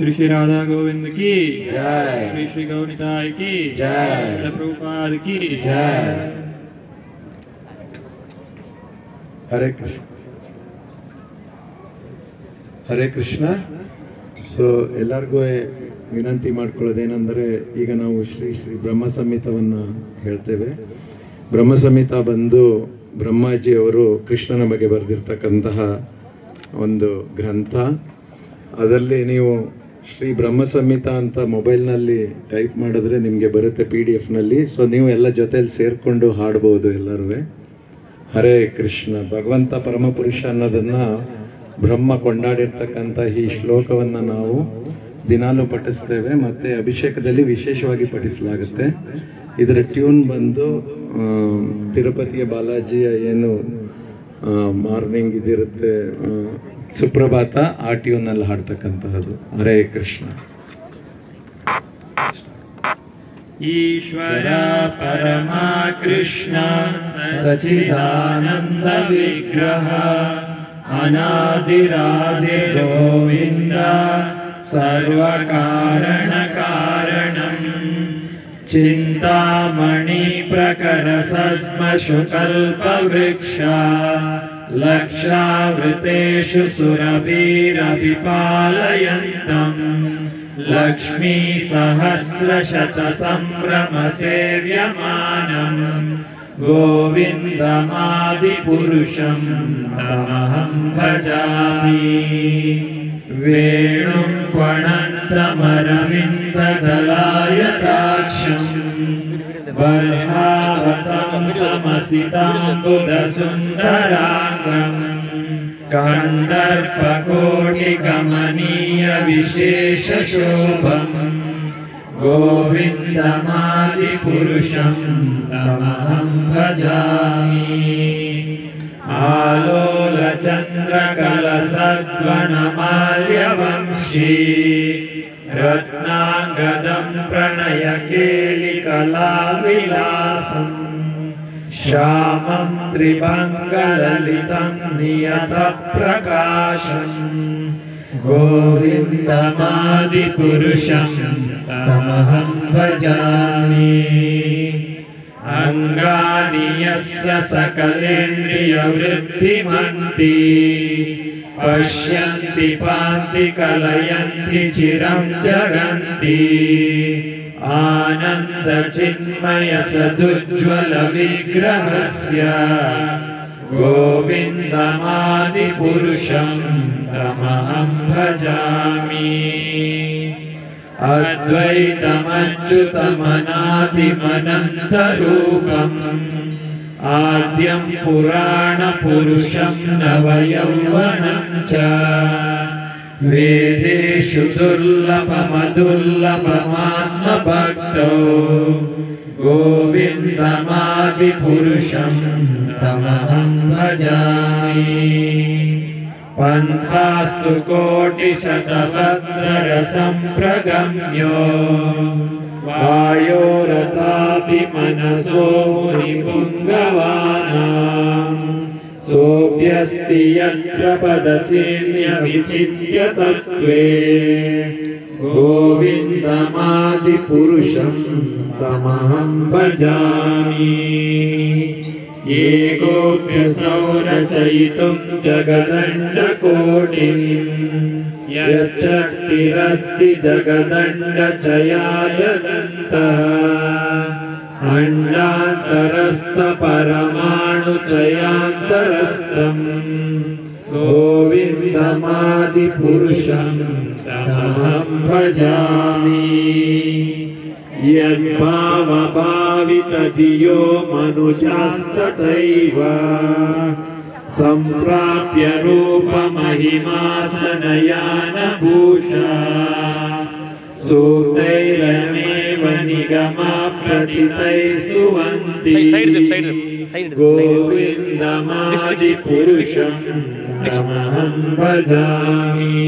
श्री श्री राधा गोविंद की जय। श्री श्री गौनिताय की जय। श्री प्रभुपाद की जय। हरे कृष्ण हरे कृष्ಣ. ಸೊ ಎಲ್ಲರಿಗೂ ವಿನಂತಿ ಮಾಡ್ಕೊಳ್ಳೋದೇನೆಂದರೆ, ಈಗ ನಾವು ಶ್ರೀ ಶ್ರೀ ಬ್ರಹ್ಮ ಸಂಹಿತವನ್ನು ಹೇಳ್ತೇವೆ. ಬ್ರಹ್ಮ ಸಂಹಿತ ಬಂದು ಬ್ರಹ್ಮಾಜಿಯವರು ಕೃಷ್ಣನ ಬಗ್ಗೆ ಬರೆದಿರ್ತಕ್ಕಂತಹ ಒಂದು ಗ್ರಂಥ. ಅದರಲ್ಲಿ ನೀವು ಶ್ರೀ ಬ್ರಹ್ಮ ಸಂಹಿತ ಅಂತ ಮೊಬೈಲ್ನಲ್ಲಿ ಟೈಪ್ ಮಾಡಿದ್ರೆ ನಿಮಗೆ ಬರುತ್ತೆ PDF-ನಲ್ಲಿ. ಸೊ ನೀವು ಎಲ್ಲ ಜೊತೆಯಲ್ಲಿ ಸೇರಿಕೊಂಡು ಹಾಡ್ಬೋದು ಎಲ್ಲರೂ. ಹರೇ ಕೃಷ್ಣ. ಭಗವಂತ ಪರಮಪುರುಷ ಅನ್ನೋದನ್ನು ಬ್ರಹ್ಮ ಕೊಂಡಾಡಿರ್ತಕ್ಕಂಥ ಈ ಶ್ಲೋಕವನ್ನು ನಾವು ದಿನಾಲೂ ಪಠಿಸ್ತೇವೆ ಮತ್ತು ಅಭಿಷೇಕದಲ್ಲಿ ವಿಶೇಷವಾಗಿ ಪಠಿಸಲಾಗುತ್ತೆ. ಇದರ ಟ್ಯೂನ್ ಬಂದು ತಿರುಪತಿಯ ಬಾಲಾಜಿಯ ಏನು ಮಾರ್ನಿಂಗ್ ಇದಿರುತ್ತೆ ಸುಪ್ರಭಾತ, ಆ ಟ್ಯೂನಲ್ಲಿ ಹಾಡ್ತಕ್ಕಂತಹದ್ದು. ಹರೇ ಕೃಷ್ಣ. ಈಶ್ವರ ಪರಮ ಕೃಷ್ಣ ಸಚ್ಚಿದಾನಂದ ವಿಗ್ರಹ ಅನಾದಿರಾದಿರ್ ಗೋವಿಂದ ಸರ್ವ ಕಾರಣ ಕಾರಣಂ ಚಿಂತಾಮಣಿ ಪ್ರಕರ ಸದ್ಮಶು ಕಲ್ಪವೃಕ್ಷ ಲಕ್ಷಾವೃತೇಷು ಸುರಭಿರಭಿಪಾಲಯಂತಂ ಲಕ್ಷ್ಮೀ ಸಹಸ್ರಶತ ಸಂಭ್ರಮ ಸೇವ್ಯಮಾನಂ ಗೋವಿಂದಮಾದಿಪುರುಷಂ ತಮಹಂ ಭಜಾಮಿ. ವೇಣುಂ ತ್ವಣಂತಮರವಿಂದದಲಾಯತಾಕ್ಷಂ ಬರ್ಹಾವತಾಂ ಸಮಸಿತಾಂಬುಧಸುಂದರಾಂಗಂ ಕಂದರ್ಪಕೋಟಿಕಮನೀಯ ವಿಶೇಷಶೋಭಂ ಗೋವಿಂದಮಾದಿಪುರುಷಂ ತಮಹಂ ಭಜಾಮಿ. ಆಲೋಲಚಂದ್ರಕಲಸದ್ವನಮಾಲ್ಯವಂಶೀ ರತ್ನಾಂಗದಂ ಪ್ರಣಯಕೇಲಿಕಲಾವಿಲಾಸಂ ಶ್ಯಾಮಂ ತ್ರಿಭಂಗಲಲಿತಂ ನಿಯತಪ್ರಕಾಶಂ ಗೋವಿಂದಮಾದಿಪುರುಷಂ ತಮಹಂ ಭಜಾಮಿ. ಅಂಗಾನಿ ಯಸ್ಯ ಸಕಲೇಂದ್ರಿಯವೃದ್ಧಿಮಂತಿ ಪಶ್ಯಂತಿ ಪಾಂತಿ ಕಲಯಂತಿ ಚಿರಂ ಜಗಂತಿ ಆನಂದ ಚಿನ್ಮಯ ಸದುಜ್ವಲ ವಿಗ್ರಹಸ್ಯ ಗೋವಿಂದಮಾದಿಪುರುಷಂ ತಮಹಂ ಭಜಾಮಿ. ಅದ್ವೈತಮಚ್ಯುತಮನಾದಿಮನಂತರೂಪಂ ಆದ್ಯಂ ಪುರಾಣಪುರುಷಂ ನವಯೌವನಂ ಚ ವೇದೇಷು ದುರ್ಲಭಮದುರ್ಲಭಮಾತ್ಮಭಕ್ತೋ ಗೋವಿಂದಮಾದಿಪುರುಷಂ ತಮಹಂ ಭಜಾಮಿ. ಪಂಥಾಸ್ತು ಕೋಟಿಶತಸತ್ಸರ ಸಂಪ್ರಗಮ್ಯೋ ವಾಯೋರಥಾಪಿ ಮನಸೋ ನಿಪುಂಗವಾನಾಂ ಸೋಭ್ಯಸ್ತಿ ಯತ್ರ ಪದಚಿನ್ಯ ವಿಚಿತ್ಯ ತತ್ವೇ ಗೋವಿಂದಮಾದಿಪುರುಷಂ ತಮಹಂ ಭಜಾಮಿ. ಏಕೋಪ್ಯಸೌ ರಚಯಿತುಂ ಜಗದಂಡಕೋಟಿಂ ಯಚ್ಛಕ್ತಿರಸ್ತಿ ಜಗದಂಡಚಯಾದನಂತಃ ಅಂಡಾಂತರಸ್ಥ ಪರಮಾಣುಚಯಾಂತರಸ್ಥಂ ಗೋವಿಂದಮಾದಿಪುರುಷಂ ತಮಹಂ ಭಜಾಮಿ. ಯದ್ಭಾವಭಾವಿತಧಿಯೋ ಮನುಜಾಸ್ತಥೈವ ಸಂಪ್ರಾಪ್ಯ ರೂಪಮಹಿಮಾಸನಯಾನಭೂಷಾ ಸೂಕ್ತೈರಮೇವ ನಿಗಮಪ್ರತಿತೈಸ್ತುವಂತಿ ಗೋವಿಂದಮಾದಿಪುರುಷಂ ತಮಹಂ ಭಜಾಮಿ.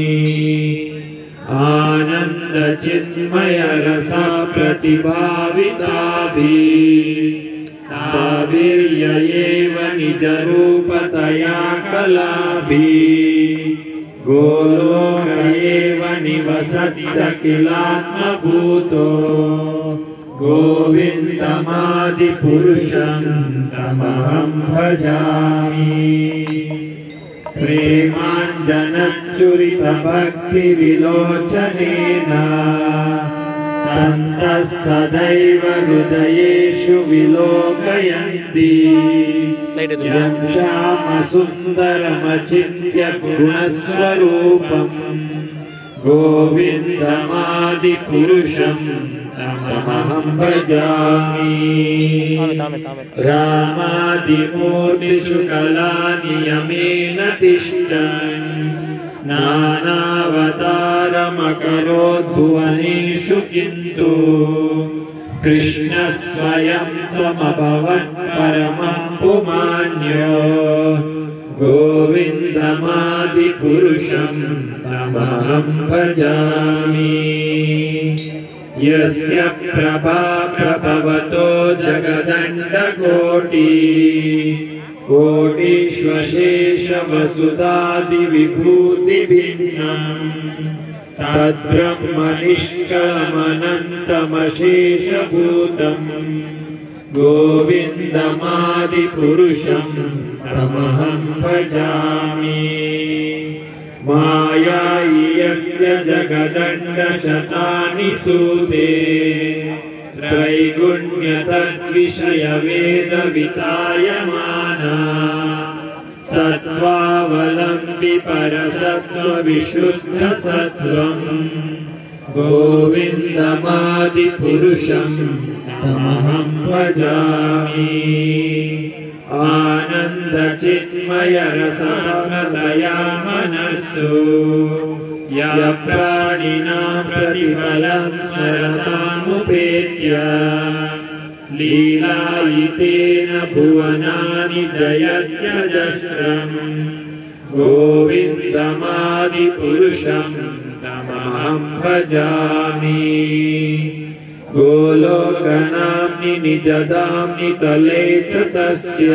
ಆನಂದ ಚಿನ್ಮಯ ರಸ ಪ್ರತಿಭಾವಿತಾಭಿಃ ತಾಭಿರ್ಯಯೇವ ನಿಜ ರೂಪತಯಾ ಕಲಾಭಿಃ ಗೋಲೋಕ ಏವ ನಿವಾಸಯೇತ किलात्मभूतो गोविन्दमादिपुरुषं तमहं भजामि प्रेमाञ्जनच्चुरितभक्तिविलोचनेन सन्तः सदैव हृदयेषु विलोकयन्ति यं श्यामसुन्दरमचिन्त्य गुणस्वरूपम् गोविन्दमादिपुरुषं तमहं भजामि रामादिमूर्तिषु कलानियमेन तिष्ठन् नानावतारमकरोद्भुवनेषु किन्तु कृष्णः स्वयं समभवत् परमं पुमान्यो गोविन्दमादिपुरुषं तमहं भजामि यस्य प्रभा प्रभवतो जगदण्डकोटि कोटिष्वशेषवसुधादिविभूतिभिन्नम् तद्ब्रह्मनिष्कळमनन्तमशेषभूतम् गोविन्दमादिपुरुषं तमहं भजामि माया यस्य जगदण्डशतानि सूते त्रैगुण्यतद्विषयवेदवितायमाना सत्त्वावलम्बि परसत्त्वविशुद्धसत्त्वम् गोविन्दमादिपुरुषं तमहं भजामि आनन्दचिन्मयरसमदया मनस्सु यः प्राणिनां प्रतिफलं स्मरतामुपेत्य लीलायितेन भुवनानि जयत्यजस्रम् गोविन्दमादिपुरुषं तमहं भजामि गोलोकनाम्नि निजधाम्नि तले च तस्य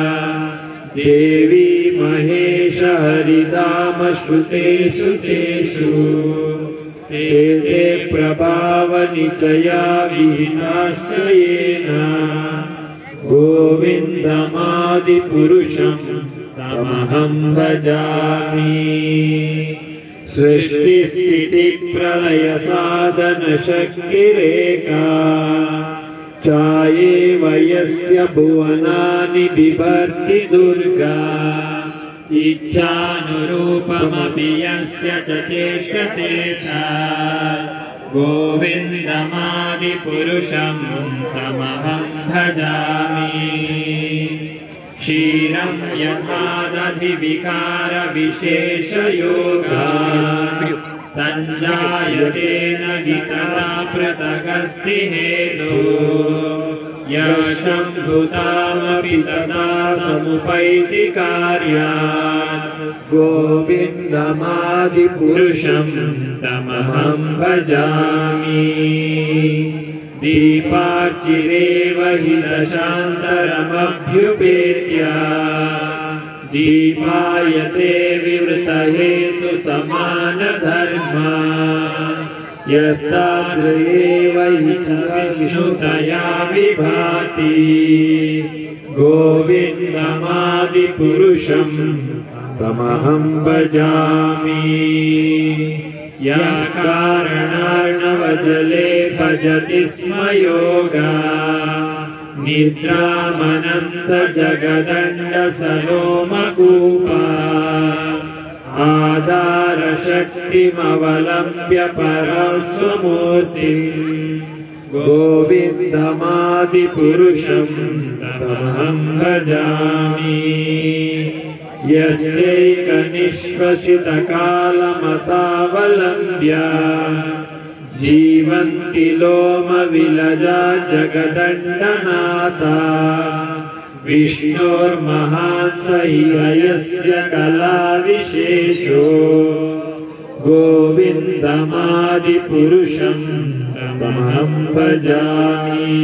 देवी महेश हरिधाम श्रुतेषु तेषु ते ते प्रभावनिचया विहिताश्च येन गोविन्दमादिपुरुषं तमहं भजामि सृष्टिस्थितिप्रलयसाधनशक्तिरेका चायेव यस्य भुवनानि बिभर्ति दुर्गा इच्छानुरूपमपि यस्य च चेष्टते सा गोविन्दमादिपुरुषं तमहं भजामि क्षीरं यथा दधिविकारविशेषयोगा सञ्जायते न हि तदा पृथगस्ति हेतुः यः शम्भुतामपि तदा समुपैति कार्यात् गोविन्दमादिपुरुषं तमहं भजामि दीपार्चिरेव हि दशान्तरमभ्युपेत्य दीपायते विवृतहेतु समानधर्मा यस्ताद्रयेव हि च विष्णुतया विभाति गोविन्दमादिपुरुषं तमहं भजामि या कारणार्णवजले भजति स्म योगा निद्रामनन्तजगदण्डसरोमकूपा आधारशक्तिमवलम्ब्य परस्वमूर्तिम् गोविन्दमादिपुरुषं तमहं भजामि यस्यैकनिश्वसितकालमतावलम्ब्य जीवन्ति लोमविलजा जगदण्डनाथा विष्णोर्महान् स यस्य कलाविशेषो गोविन्दमादिपुरुषं तमहं भजामि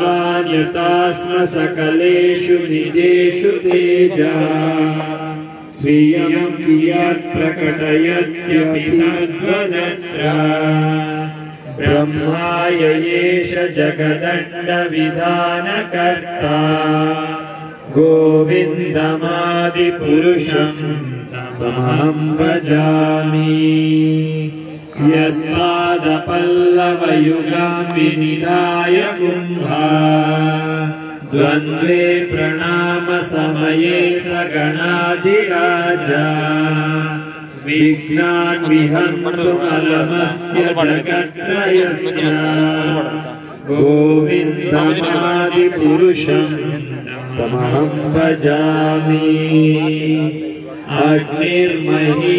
भास्वान्यता स्म सकलेषु निजेषु तेजा स्वीयं कियत् प्रकटयत्यपि तद्वदत्र ब्रह्माययेष जगदण्डविधानकर्ता गोविन्दमादिपुरुषं तमहं भजामि यत्पादपल्लवयुगां विनिधाय कुम्भा द्वन्द्वे प्रणामसमये सगणाधिराजा विघ्नान् विहन्तुमलमस्य जगत्त्रयस्य गोविन्दमादिपुरुषं तमहं भजामि अग्निर्मही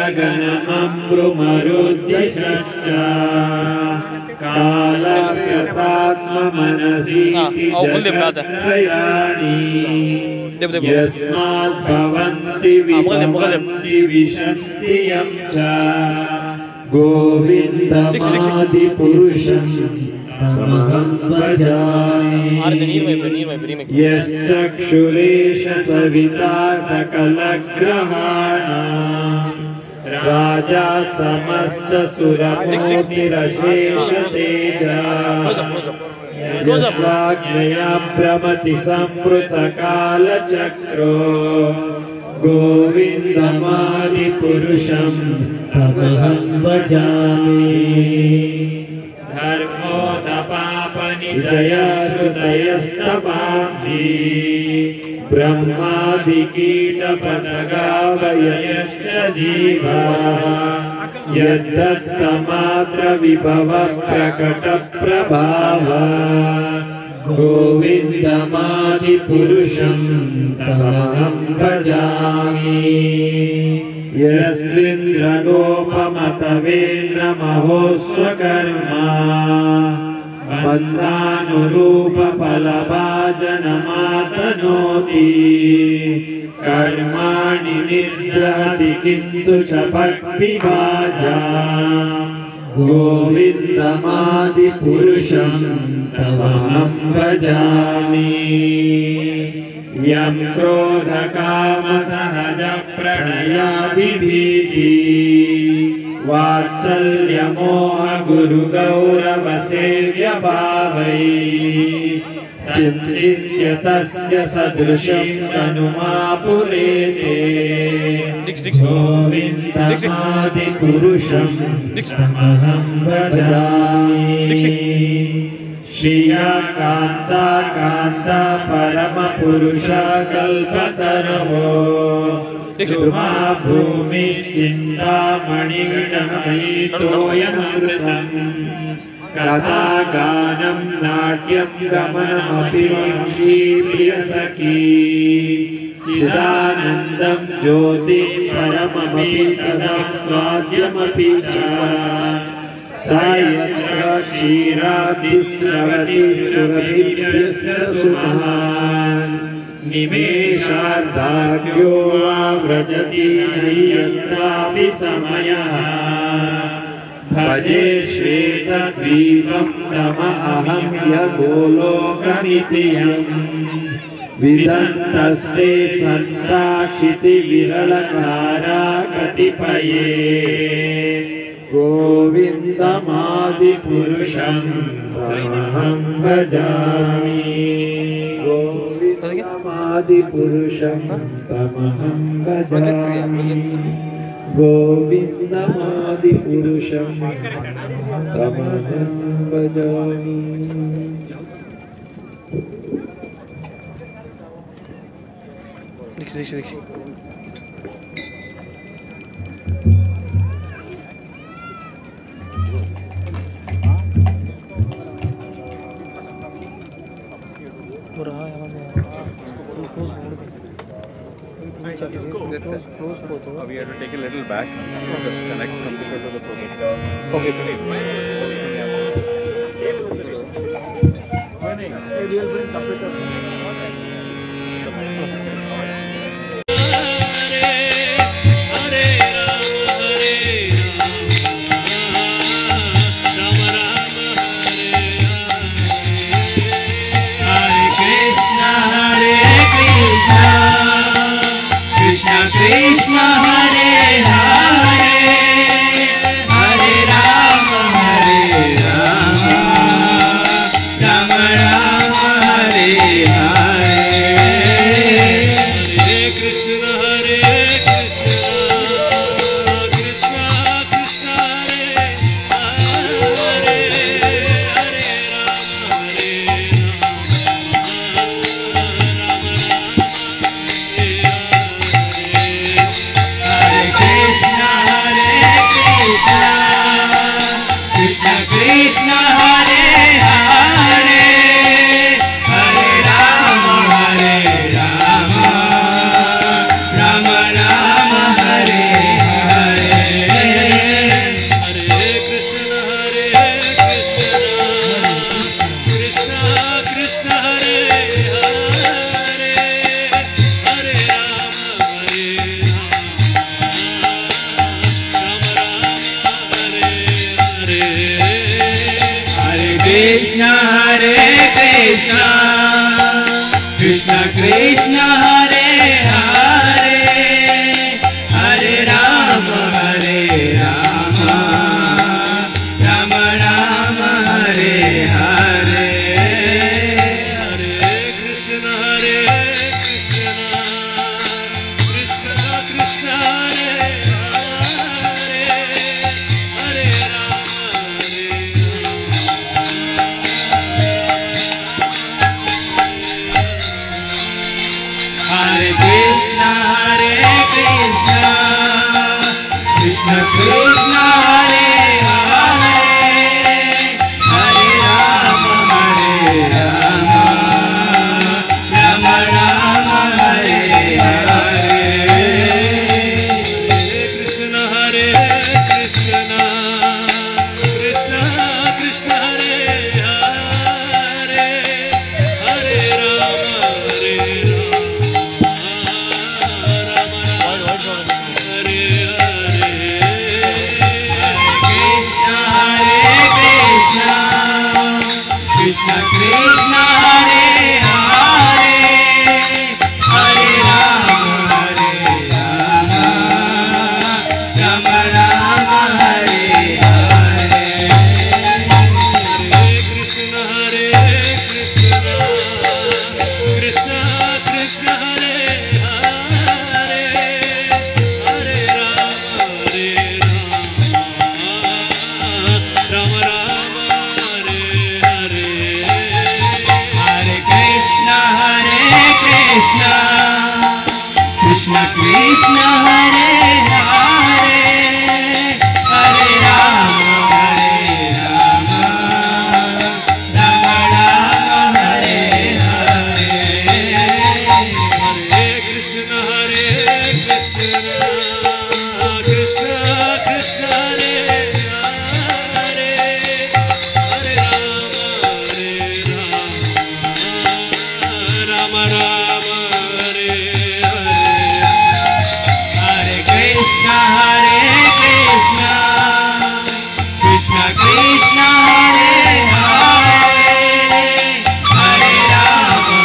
गगनममृमरुद्यशश्च कालस्ततात्ममनसीति जगत्त्रयाणि यस्मात् भवन्ति विभवन्ति विशन्ति यं च गोविन्दमादिपुरुषं तमहं भजामि यश्चक्षुरेश सविता सकलग्रहाणां राजा समस्तसुरमूर्तिरशेष तेजा यस्वाज्ञया भ्रमति संवृतकालचक्रो गोविन्दमादिपुरुषं तमहं भजामि धर्मोदपापनिजयस्तुतयस्तपांसि ब्रह्मादिकीटपतगावयश्च जीवा यद्दत्तमात्रविभव प्रकटप्रभाव गोविन्दमादिपुरुषं तमहं भजामि यस्त्रिन्द्रगोपमतवेन्द्रमहोस्वकर्मा बन्धानुरूपफलभाजनमातनोति कर्माणि निद्रहति किन्तु च भक्तिभाजा गोविन्दमादिपुरुषं तमहं भजामि यं क्रोधकामसहजप्रणयादिभीति वात्सल्यमोहगुरुगौरवसेव्यभावै चिन्त्य तस्य सदृशं तनुमापुरेते गोविन्दमादिपुरुषं तमहं भजामि श्रिया कान्ता कान्ता परमपुरुष कल्पतरवो ध्रुवा भूमिश्चिन्तामणिगणमयी तोयमृतम् कथागानं नाट्यं गमनमपि वंशी प्रियसखी चिदानन्दं ज्योतिः परममपि तदस्वाद्यमपि च सा यत्र क्षीरादिस्रवति सुरभिभ्यश्च सुमहान् निमेषार्धाख्यो वा व्रजति न यत्रापि समयः भजे श्वेतद्वीपं तमहं यगोलोकमिति यम् विदन्तस्ते सन्ताक्षितिविरलकारा कतिपये गोविन्दमादिपुरुषं तमहं भजामि गोविन्दमादिपुरुषं तमहं भजामि गोविन्दमादिपुरुषं तमहं भजामि देखिए We have to take a little back, just connect from the to the projector. Okay, Krishna Krishna Krishna Krishna Hare Hare Hare Rama Rama Rama Hare Hare Hare Krishna Krishna Krishna Hare Hare Hare Krishna Krishna Hare Hare Hare Rama Rama Rama Hare Hare Krishna Krishna Krishna Hare Hare Hare Rama Krishna Krishna Hare Hare Hare Rama Rama Rama Hare Hare Krishna Krishna Krishna Krishna Hare Hare Hare Rama Rama Rama Hare Hare Hare Krishna Krishna Krishna Hare Hare Hare Rama Rama Rama Hare Hare Hare Krishna Krishna Krishna Hare Hare Hare Rama Rama Hare Hare Hare Krishna Krishna Krishna Hare Hare Hare Rama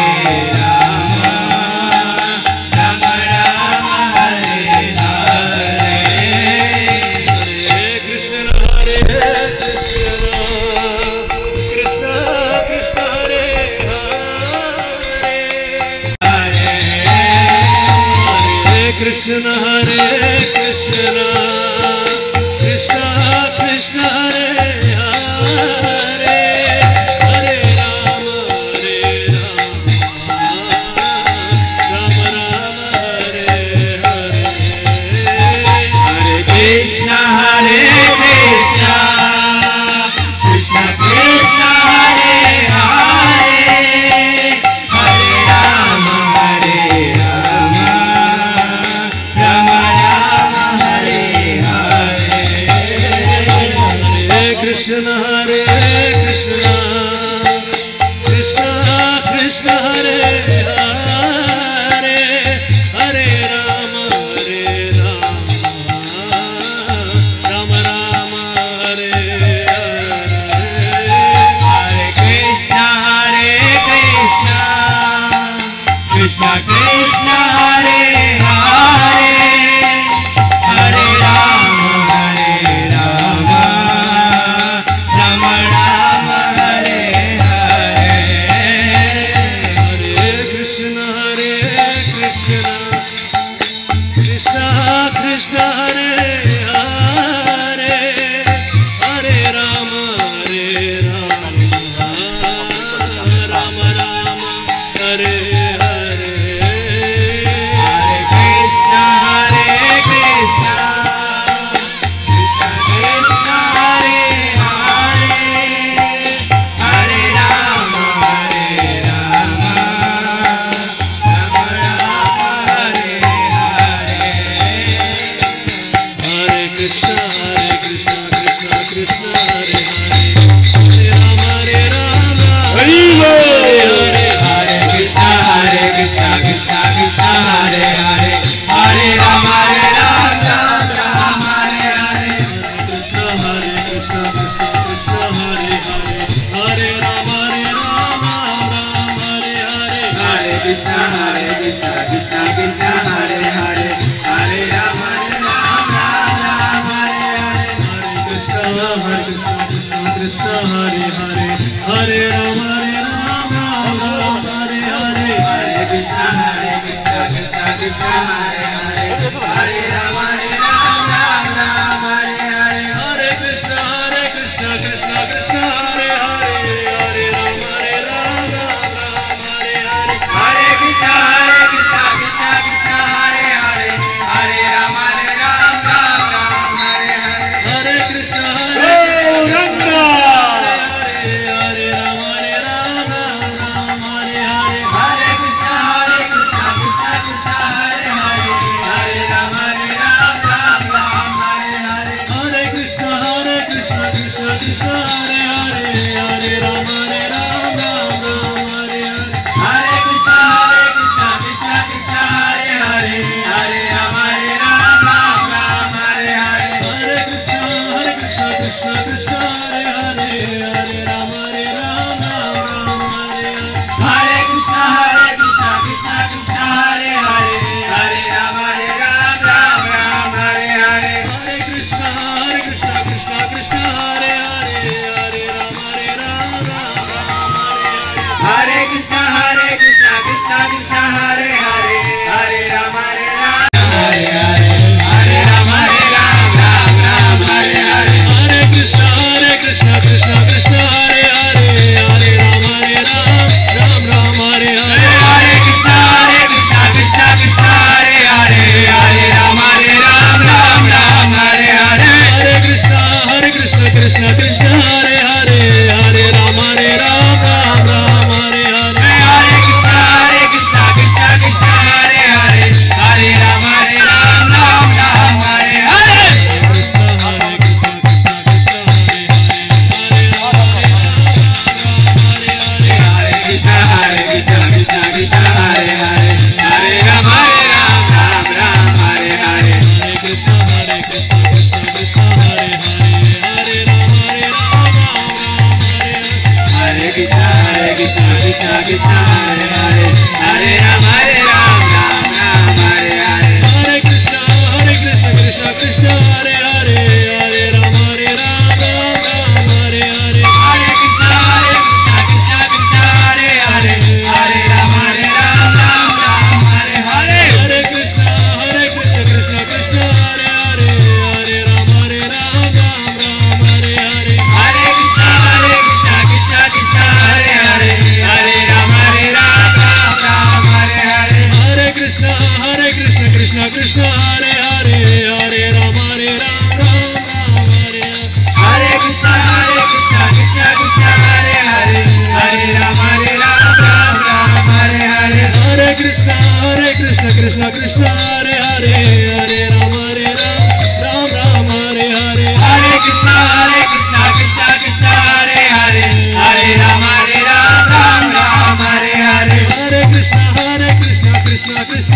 Rama Rama Hare Hare Hare Krishna Krishna Krishna Hare Hare Hare Krishna Krishna Krishna Hare Hare Hare Rama Rama Rama Hare Hare Hare Krishna Krishna Krishna Hare Hare Hare Rama Rama Rama Hare Hare Hare Krishna Krishna Krishna Hare Hare Hare Rama Rama Rama Hare Hare Hare Krishna Krishna Krishna Hare Hare Hare Rama Rama Rama Krishna